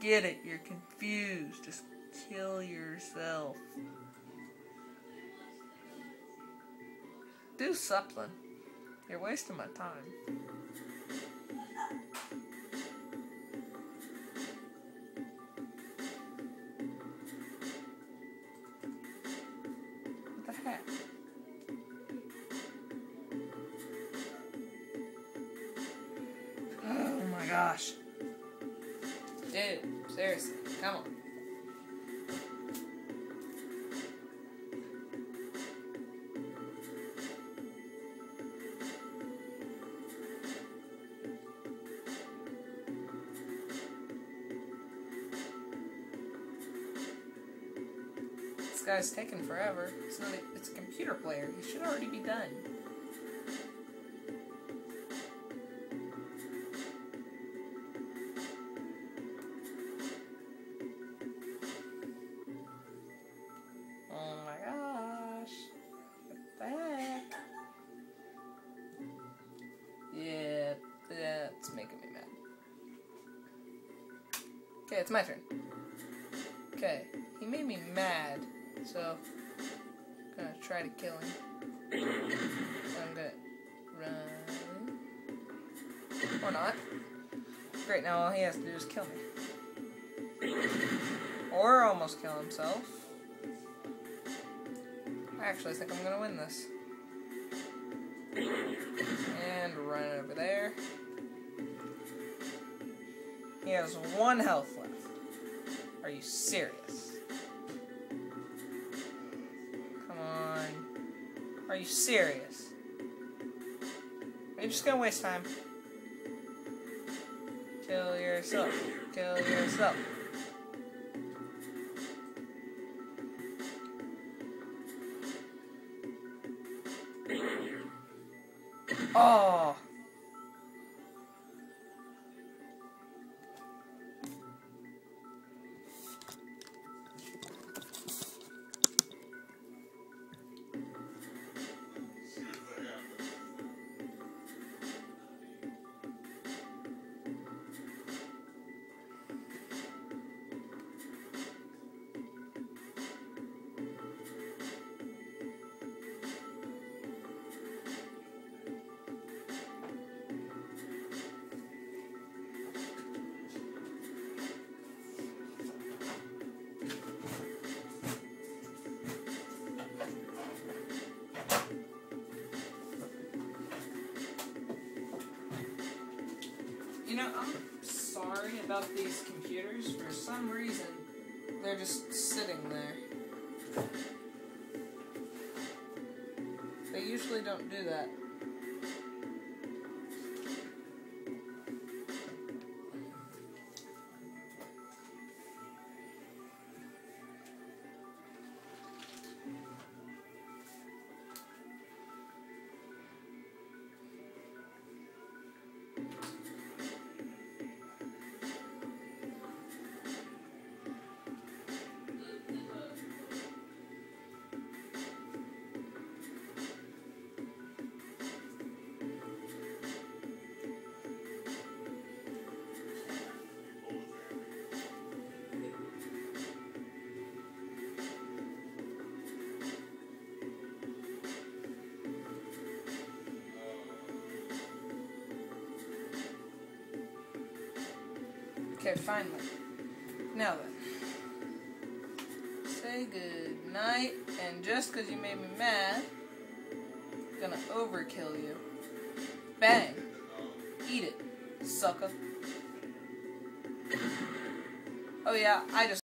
get it. You're confused. Just kill yourself. Do something. You're wasting my time. What the heck? Oh my gosh. Dude, seriously, come on. This guy's taking forever. It's a computer player. He should already be done. Oh my gosh. What the heck? Yeah, that's making me mad. Okay, it's my turn. Okay, he made me mad, so I'm gonna try to kill him. I'm gonna run. Or not. Great, now all he has to do is kill me. Or almost kill himself. I actually think I'm gonna win this. And run over there. He has 1 health left. Are you serious? Come on. Are you serious? Are you just gonna waste time? Kill yourself. Kill yourself. Oh! You know, I'm sorry about these computers. For some reason, they're just sitting there. They usually don't do that. Okay, finally. Now then. Say good night, and just because you made me mad, I'm gonna overkill you. Bang! Eat it, sucker. Oh yeah, I just